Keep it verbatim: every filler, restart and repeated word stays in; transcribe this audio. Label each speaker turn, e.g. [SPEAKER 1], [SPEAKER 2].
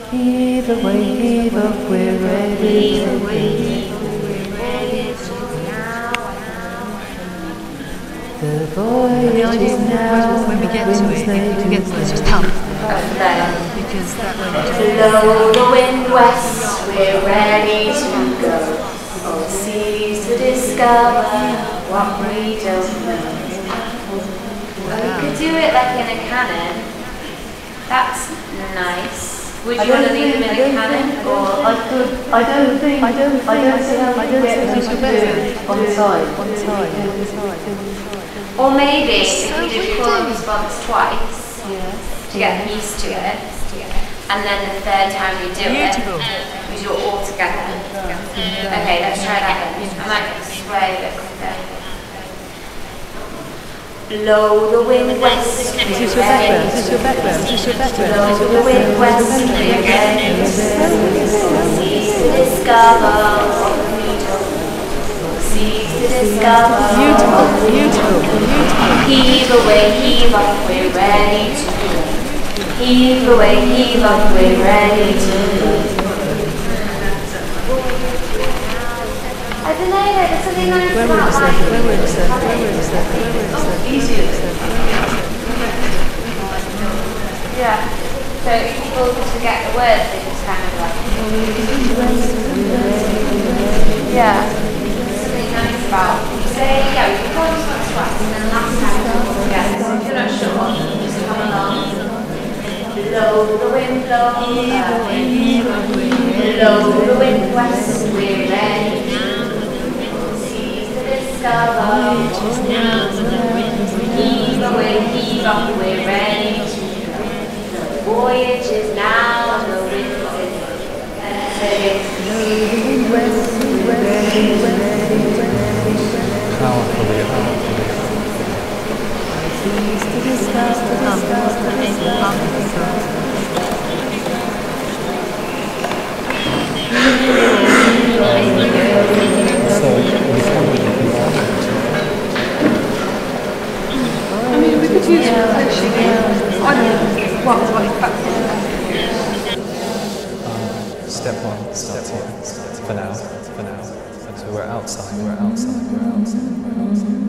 [SPEAKER 1] Heave away, heave up, we're ready to go. The voyage is now.
[SPEAKER 2] When we get to it, if we get to this, just hum. Because that way
[SPEAKER 3] blow the wind west, we're ready to go. All seas to discover what we don't know. Well, we could do it like in a cannon. That's nice. Would you want to leave them in a cannon, or
[SPEAKER 1] I could. I don't think. I don't. I don't see how we get them to do it on the side. On the side. On the side.
[SPEAKER 3] or maybe if we did call and response twice to get them used to it, and then the third time we do it, we do it all together. Okay, let's try that again. I might sway a bit quicker. Blow the wind west.
[SPEAKER 2] Is this your background? Is this your background? Is this your background?
[SPEAKER 3] Blow the wind west again. Seas to discover what we don't know. Seas to discover.
[SPEAKER 2] Beautiful, beautiful, beautiful.
[SPEAKER 3] Heave away, heave up, we're ready to go. Heave away, heave up, we're ready to go. I don't know, there's something nice
[SPEAKER 2] Where
[SPEAKER 3] about
[SPEAKER 2] was that?
[SPEAKER 3] that.
[SPEAKER 2] Where was that? Where was that? Where was that?
[SPEAKER 3] Easier. Yeah. So if people forget the words, they just kind of like. Yeah. There's something nice about. You say, yeah, we can call this one twice, and then last time we call it together. So if you're not sure, just come along. Blow the wind, blow the wind, blow the wind west, we're ready. Discover, heave away, heave up, we're ready to go. The voyage is now, the wind is ready.
[SPEAKER 4] Powerfully, powerfully. So,
[SPEAKER 2] I mean, we could use it actually. I don't know what what in fact.
[SPEAKER 4] um, step one starts here. For now, for now. So we're outside, we're outside, we're outside, we're outside.